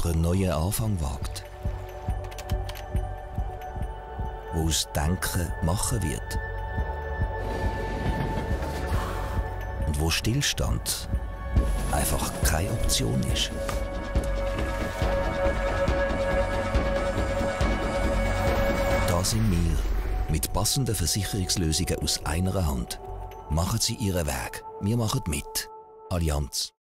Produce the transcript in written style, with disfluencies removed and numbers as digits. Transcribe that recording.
einen neuen Anfang wagt, wo aus Denken machen wird und wo Stillstand einfach keine Option ist. Da sind wir mit passenden Versicherungslösungen aus einer Hand. Machen Sie Ihren Weg. Wir machen mit. Allianz.